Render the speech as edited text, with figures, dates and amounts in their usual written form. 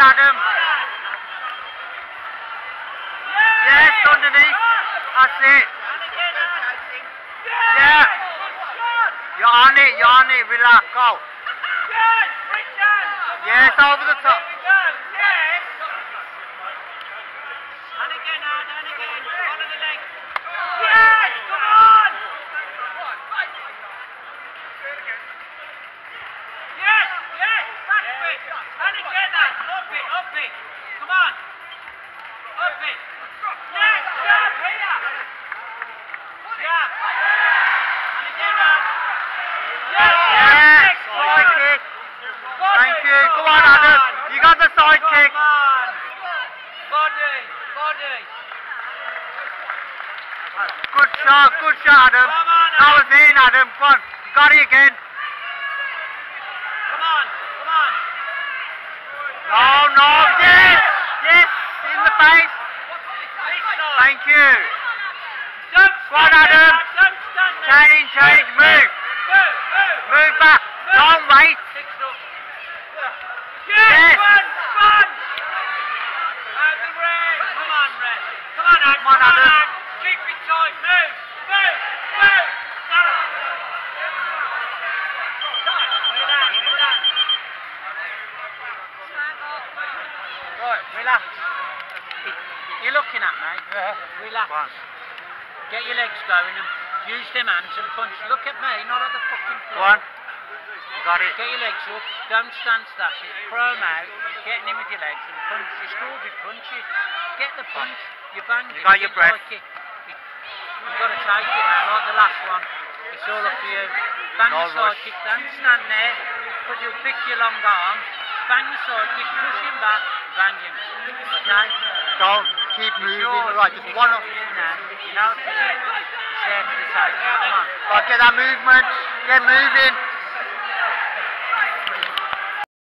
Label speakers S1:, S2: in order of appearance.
S1: Adam. Yes, underneath. That's it. Yeah. You're on it, relax, go. Yes, over the top.
S2: And again, follow the leg. Yes, come on! Yes, back it. And again, up it. Come on. Up it. Yes, jab, here. Jab. And again,
S1: Yes, side kick. Thank you. Go on, Adam. You got the side kick.
S2: Come on. Body.
S1: Good shot, Adam. That was in, Adam. Go on. You got it again.
S2: Come on.
S1: No. Yes. In the face. Thank you. Go on, Adam.
S2: Don't stand there.
S1: Change. Move. Move back. Don't wait.
S2: Yes. Run. Out the red. Come on, Red. Come on, Adam. Keep it tight. Move. Right, relax. You're looking at me.
S1: Yeah.
S2: Relax. Get your legs going and use them hands and punch. Look at me, not at the fucking floor.
S1: Go on. Got it.
S2: Get your legs up. Don't stand static. Throw them out. You're getting in with your legs and punch. You score with punches. Get the punch. You bang it.
S1: You got your breath.
S2: Like you've got to take it now, like the last one. It's all up to you. Bang
S1: No
S2: the side
S1: rush.
S2: kick. Don't stand there because you'll pick your long arm. Bang the side kick. Push him back. Bang him. Okay?
S1: Don't keep moving. Right, just one up.
S2: You now. You know what to do. It's there for the taking. Come on.
S1: Right, get that movement. Get moving.